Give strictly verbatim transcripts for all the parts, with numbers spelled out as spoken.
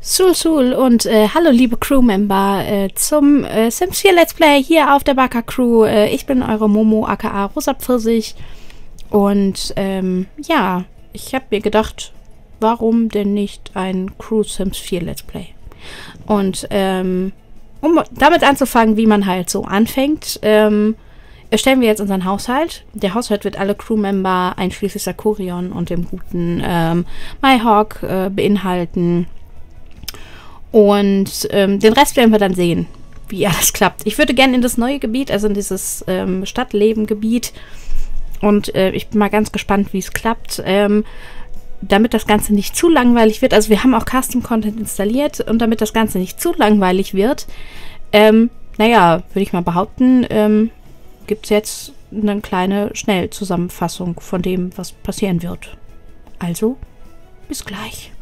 Sul Sul und äh, hallo liebe Crewmember äh, zum äh, Sims vier Let's Play hier auf der Baka Crew. Äh, ich bin eure Momo aka Rosa Pfirsich und ähm, ja, ich habe mir gedacht, warum denn nicht ein Crew Sims vier Let's Play? Und ähm, um damit anzufangen, wie man halt so anfängt, ähm, erstellen wir jetzt unseren Haushalt. Der Haushalt wird alle Crewmember einschließlich Sakurion und dem guten ähm, Myhawk äh, beinhalten. Und ähm, den Rest werden wir dann sehen, wie alles klappt. Ich würde gerne in das neue Gebiet, also in dieses ähm, Stadtleben-Gebiet. Und äh, ich bin mal ganz gespannt, wie es klappt. Ähm, damit das Ganze nicht zu langweilig wird. Also wir haben auch Custom-Content installiert. Und damit das Ganze nicht zu langweilig wird, ähm, naja, würde ich mal behaupten, ähm, gibt es jetzt eine kleine Schnellzusammenfassung von dem, was passieren wird. Also, bis gleich.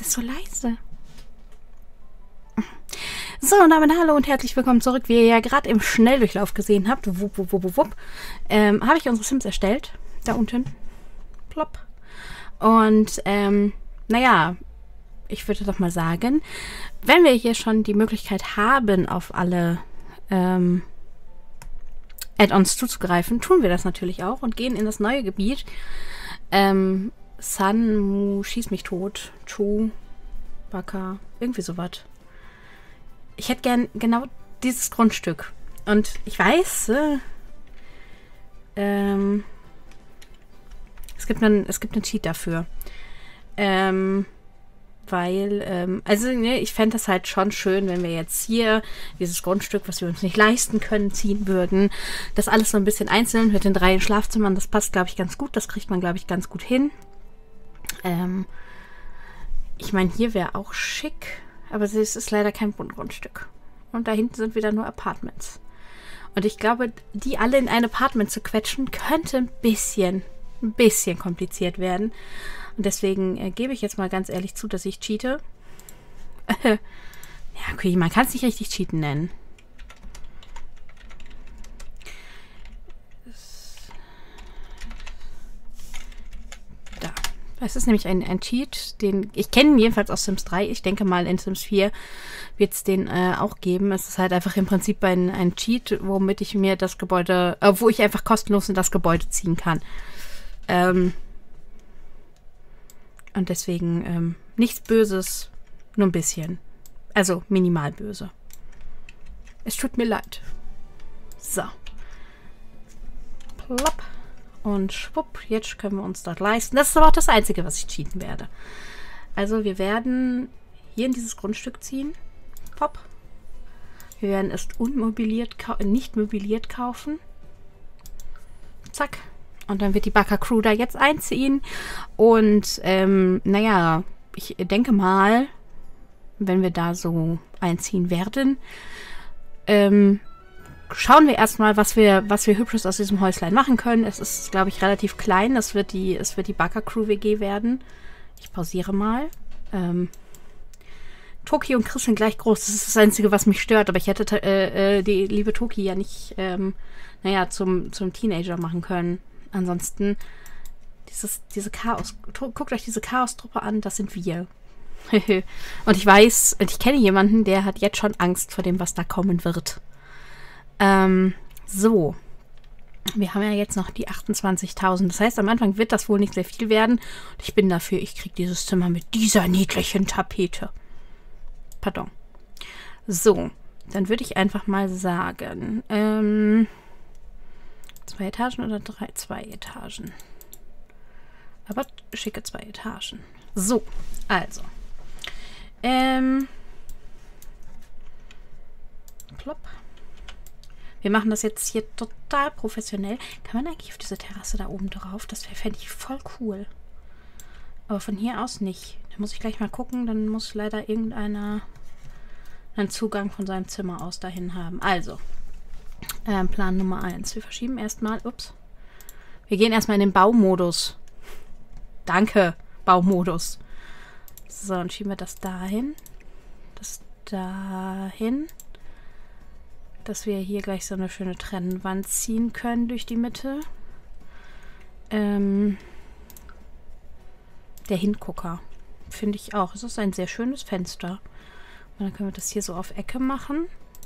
ist so leise. So, und damit hallo und herzlich willkommen zurück. Wie ihr ja gerade im Schnelldurchlauf gesehen habt, wupp, wupp, wupp, wupp, ähm, habe ich unsere Sims erstellt. Da unten. Plopp. Und, ähm, naja, ich würde doch mal sagen, wenn wir hier schon die Möglichkeit haben, auf alle ähm, Add-ons zuzugreifen, tun wir das natürlich auch und gehen in das neue Gebiet. Ähm, Sun, Mu, Schieß mich tot, Chu, Baka, irgendwie sowas. Ich hätte gern genau dieses Grundstück. Und ich weiß, äh, ähm, es gibt einen, es gibt einen Cheat dafür. Ähm, weil, ähm, also ne, ich fände das halt schon schön, wenn wir jetzt hier dieses Grundstück, was wir uns nicht leisten können, ziehen würden. Das alles so ein bisschen einzeln mit den drei Schlafzimmern, das passt, glaube ich, ganz gut. Das kriegt man, glaube ich, ganz gut hin. Ähm, ich meine, hier wäre auch schick, aber es ist leider kein Grundstück. Und da hinten sind wieder nur Apartments. Und ich glaube, die alle in ein Apartment zu quetschen, könnte ein bisschen, ein bisschen kompliziert werden. Und deswegen äh, gebe ich jetzt mal ganz ehrlich zu, dass ich cheate. ja, okay, man kann es nicht richtig cheaten nennen. Da. Es ist nämlich ein, ein Cheat, den ich kenne jedenfalls aus Sims drei. Ich denke mal, in Sims vier wird es den äh, auch geben. Es ist halt einfach im Prinzip ein, ein Cheat, womit ich mir das Gebäude, äh, wo ich einfach kostenlos in das Gebäude ziehen kann. Ähm, und deswegen ähm, nichts Böses, nur ein bisschen. Also minimal böse. Es tut mir leid. So. Plopp. Und schwupp, jetzt können wir uns das leisten. Das ist aber auch das Einzige, was ich cheaten werde. Also wir werden hier in dieses Grundstück ziehen. Pop. Wir werden es unmobiliert, nicht mobiliert kaufen. Zack. Und dann wird die Baka Crew da jetzt einziehen. Und ähm, naja, ich denke mal, wenn wir da so einziehen werden, ähm, schauen wir erstmal, was wir, was wir Hübsches aus diesem Häuslein machen können. Es ist, glaube ich, relativ klein. Das wird die, es wird die Baka Crew W G werden. Ich pausiere mal. Ähm, Toki und Chris sind gleich groß. Das ist das Einzige, was mich stört. Aber ich hätte äh, äh, die liebe Toki ja nicht, ähm, naja, zum, zum Teenager machen können. Ansonsten, dieses, diese Chaos, guckt euch diese Chaos-Truppe an, das sind wir. Und ich weiß, und ich kenne jemanden, der hat jetzt schon Angst vor dem, was da kommen wird. Ähm, so. Wir haben ja jetzt noch die achtundzwanzigtausend. Das heißt, am Anfang wird das wohl nicht sehr viel werden. Und ich bin dafür, ich kriege dieses Zimmer mit dieser niedlichen Tapete. Pardon. So. Dann würde ich einfach mal sagen, ähm, zwei Etagen oder drei? Zwei Etagen. Aber schicke zwei Etagen. So. Also. Ähm. Plopp. Wir machen das jetzt hier total professionell. Kann man eigentlich auf diese Terrasse da oben drauf? Das fände ich voll cool. Aber von hier aus nicht. Da muss ich gleich mal gucken. Dann muss leider irgendeiner einen Zugang von seinem Zimmer aus dahin haben. Also, ähm, Plan Nummer eins. Wir verschieben erstmal, ups. Wir gehen erstmal in den Baumodus. Danke, Baumodus. So, und schieben wir das dahin. Das dahin. Dass wir hier gleich so eine schöne Trennwand ziehen können durch die Mitte. Ähm, der Hingucker. Finde ich auch. Es ist ein sehr schönes Fenster. Und dann können wir das hier so auf Ecke machen.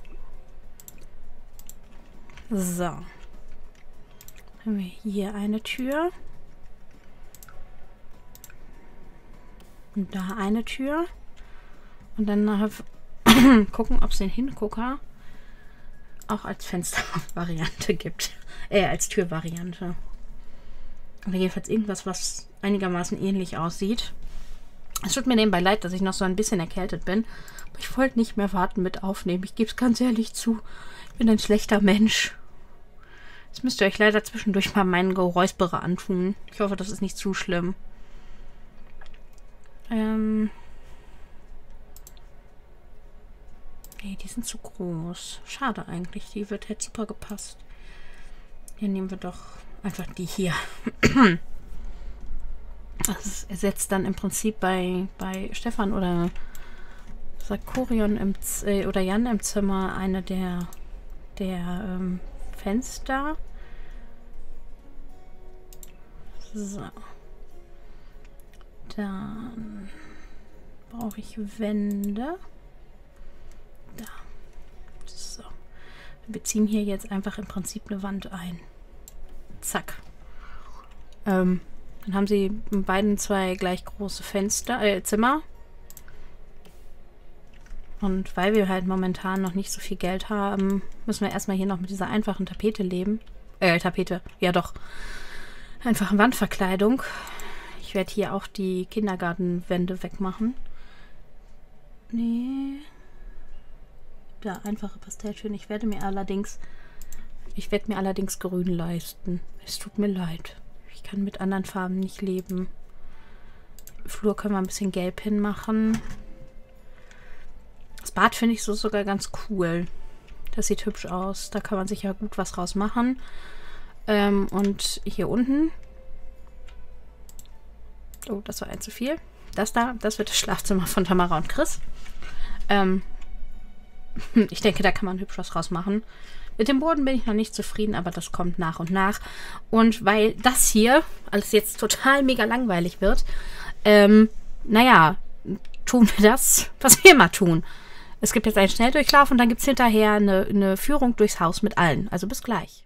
So. Dann haben wir hier eine Tür. Und da eine Tür. Und dann nachher gucken, ob es den Hingucker auch als Fenstervariante gibt. Äh, als Türvariante. Oder jedenfalls irgendwas, was einigermaßen ähnlich aussieht. Es tut mir nebenbei leid, dass ich noch so ein bisschen erkältet bin. Aber ich wollte nicht mehr warten mit aufnehmen. Ich gebe es ganz ehrlich zu. Ich bin ein schlechter Mensch. Jetzt müsst ihr euch leider zwischendurch mal meinen Geräusperer antun. Ich hoffe, das ist nicht zu schlimm. Ähm... Nee, die sind zu groß. Schade eigentlich. Die wird hätte super gepasst. Hier nehmen wir doch einfach die hier. Das ersetzt dann im Prinzip bei, bei Stefan oder Sakorion im Z äh, oder Jan im Zimmer eine der, der ähm, Fenster. So. Dann brauche ich Wände. Da. So. Wir ziehen hier jetzt einfach im Prinzip eine Wand ein. Zack. Ähm, dann haben sie in beiden zwei gleich große Fenster, äh, Zimmer. Und weil wir halt momentan noch nicht so viel Geld haben, müssen wir erstmal hier noch mit dieser einfachen Tapete leben. Äh, Tapete, ja doch. Einfache Wandverkleidung. Ich werde hier auch die Kindergartenwände wegmachen. Nee. Da, einfache Pastelltöne. Ich werde mir allerdings, ich werde mir allerdings grün leisten. Es tut mir leid. Ich kann mit anderen Farben nicht leben. Flur können wir ein bisschen gelb hinmachen. Das Bad finde ich so sogar ganz cool. Das sieht hübsch aus. Da kann man sich ja gut was raus machen. Ähm, und hier unten. Oh, das war ein zu viel. Das da, das wird das Schlafzimmer von Tamara und Chris. Ähm, ich denke, da kann man hübsch was rausmachen. Mit dem Boden bin ich noch nicht zufrieden, aber das kommt nach und nach. Und weil das hier alles jetzt total mega langweilig wird, ähm, naja, tun wir das, was wir immer tun. Es gibt jetzt einen Schnelldurchlauf und dann gibt es hinterher eine, eine Führung durchs Haus mit allen. Also bis gleich.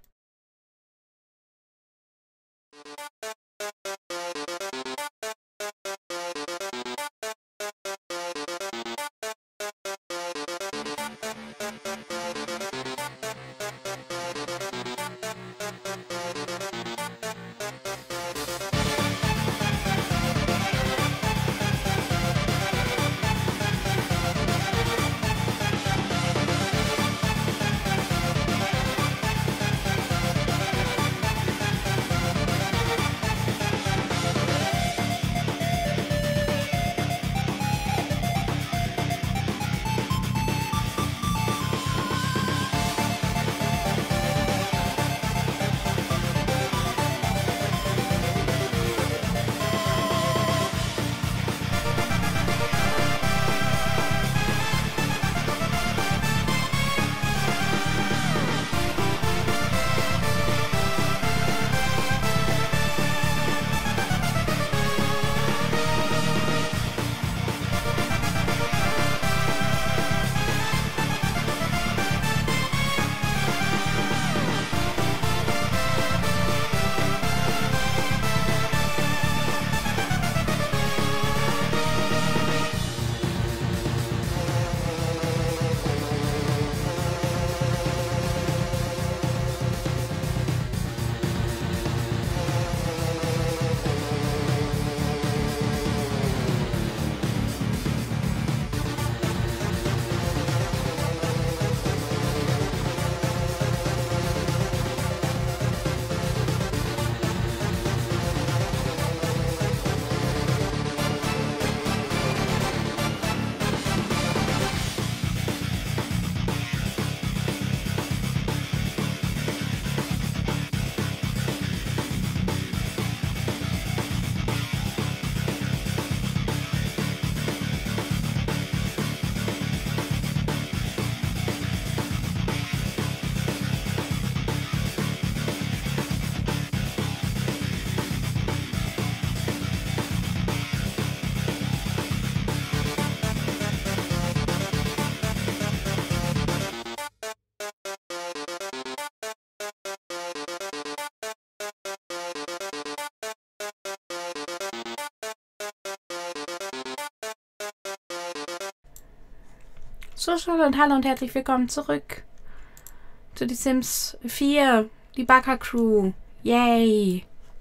So, schon und hallo und herzlich willkommen zurück zu Die Sims vier, die Baka Crew. Yay!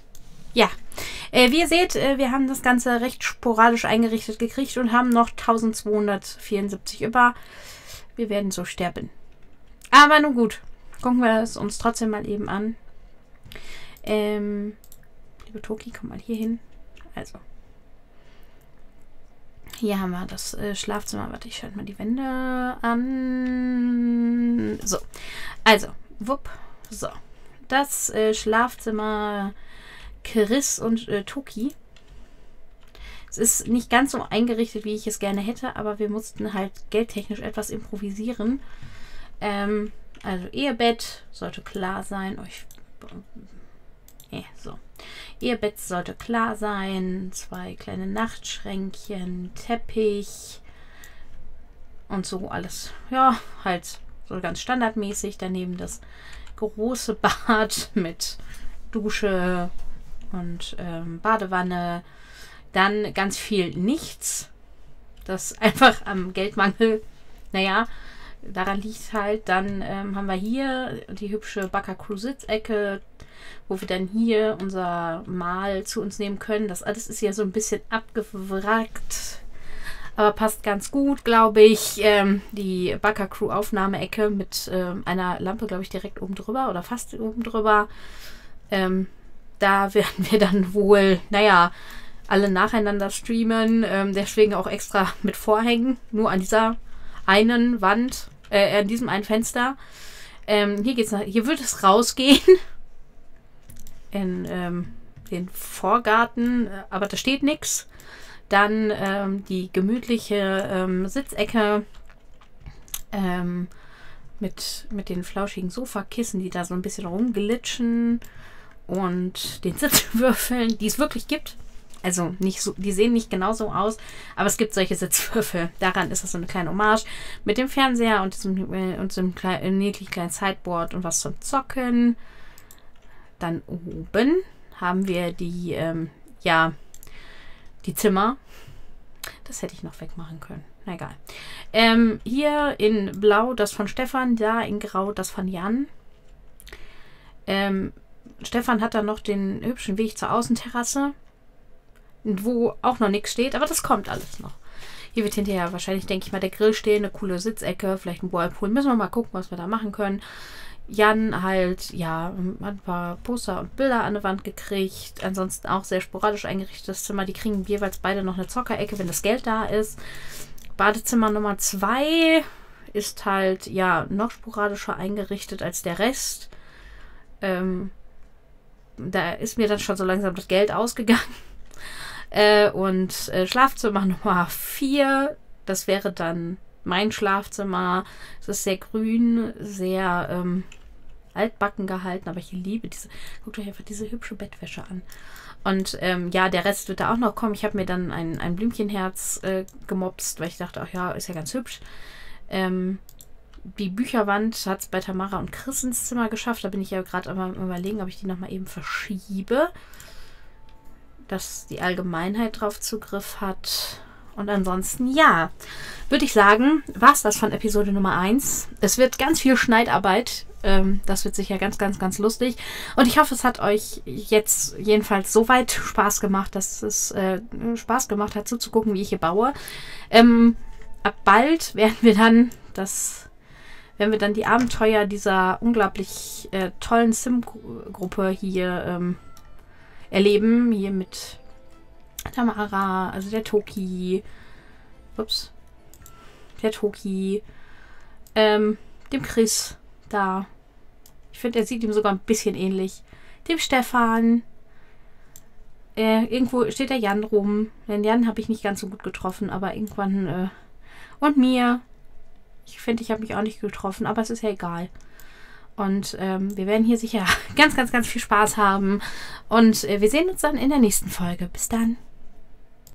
Ja, äh, wie ihr seht, äh, wir haben das Ganze recht sporadisch eingerichtet gekriegt und haben noch eintausendzweihundertvierundsiebzig über. Wir werden so sterben. Aber nun gut, gucken wir es uns trotzdem mal eben an. Ähm, liebe Toki, komm mal hier hin. Also. Hier haben wir das äh, Schlafzimmer. Warte, ich schalte mal die Wände an. So. Also, wupp. So. Das äh, Schlafzimmer Chris und äh, Toki. Es ist nicht ganz so eingerichtet, wie ich es gerne hätte, aber wir mussten halt geldtechnisch etwas improvisieren. Ähm, also Ehebett sollte klar sein. Oh, ich, äh, so. Ehebett sollte klar sein. Zwei kleine Nachtschränkchen, Teppich und so alles. Ja, halt so ganz standardmäßig. Daneben das große Bad mit Dusche und ähm, Badewanne. Dann ganz viel nichts. Das einfach am Geldmangel, naja, daran liegt halt. Dann ähm, haben wir hier die hübsche Backer Crew Sitzecke, wo wir dann hier unser Mahl zu uns nehmen können. Das alles ist ja so ein bisschen abgewrackt, aber passt ganz gut, glaube ich. Ähm, die Backer Crew Aufnahmeecke mit ähm, einer Lampe, glaube ich, direkt oben drüber oder fast oben drüber. Ähm, da werden wir dann wohl, naja, alle nacheinander streamen. Ähm, deswegen auch extra mit Vorhängen. Nur an dieser einen Wand, äh, an diesem einen Fenster. Ähm, hier geht's nach, hier wird es rausgehen. In ähm, den Vorgarten, aber da steht nichts. Dann ähm, die gemütliche ähm, Sitzecke ähm, mit, mit den flauschigen Sofakissen, die da so ein bisschen rumglitschen und den Sitzwürfeln, die es wirklich gibt. Also nicht so, die sehen nicht genauso aus, aber es gibt solche Sitzwürfel. Daran ist das so eine kleine Hommage mit dem Fernseher und diesem, äh, und so einem kleinen, niedlich kleinen Sideboard und was zum Zocken. Dann oben haben wir die, ähm, ja, die Zimmer. Das hätte ich noch wegmachen können. Na egal. Ähm, hier in Blau das von Stefan, da in Grau das von Jan. Ähm, Stefan hat dann noch den hübschen Weg zur Außenterrasse, wo auch noch nichts steht, aber das kommt alles noch. Hier wird hinterher wahrscheinlich, denke ich mal, der Grill stehen, eine coole Sitzecke, vielleicht ein Whirlpool. Müssen wir mal gucken, was wir da machen können. Jan halt, ja, hat ein paar Poster und Bilder an der Wand gekriegt. Ansonsten auch sehr sporadisch eingerichtetes Zimmer. Die kriegen jeweils beide noch eine Zockerecke, wenn das Geld da ist. Badezimmer Nummer zwei ist halt, ja, noch sporadischer eingerichtet als der Rest. Ähm, da ist mir dann schon so langsam das Geld ausgegangen. Äh, und äh, Schlafzimmer Nummer vier, das wäre dann mein Schlafzimmer. Es ist sehr grün, sehr ähm, altbacken gehalten, aber ich liebe diese, guckt euch einfach diese hübsche Bettwäsche an. Und ähm, ja, der Rest wird da auch noch kommen. Ich habe mir dann ein, ein Blümchenherz äh, gemopst, weil ich dachte, ach ja, ist ja ganz hübsch. Ähm, die Bücherwand hat es bei Tamara und Chris ins Zimmer geschafft. Da bin ich ja gerade am Überlegen, ob ich die nochmal eben verschiebe, dass die Allgemeinheit drauf Zugriff hat. Und ansonsten, ja, würde ich sagen, war es das von Episode Nummer eins. Es wird ganz viel Schneidarbeit. Ähm, das wird sicher ganz, ganz, ganz lustig. Und ich hoffe, es hat euch jetzt jedenfalls so weit Spaß gemacht, dass es äh, Spaß gemacht hat, zuzugucken, wie ich hier baue. Ähm, ab bald werden wir dann das... Wenn wir dann die Abenteuer dieser unglaublich äh, tollen Sim-Gruppe hier ähm, erleben, hier mit Tamara, also der Toki, ups, der Toki, ähm, dem Chris da. Ich finde, er sieht ihm sogar ein bisschen ähnlich. Dem Stefan. Äh, irgendwo steht der Jan rum. Den Jan habe ich nicht ganz so gut getroffen, aber irgendwann, äh, und mir. Ich finde, ich habe mich auch nicht getroffen, aber es ist ja egal. Und ähm, wir werden hier sicher ganz, ganz, ganz viel Spaß haben. Und äh, wir sehen uns dann in der nächsten Folge. Bis dann.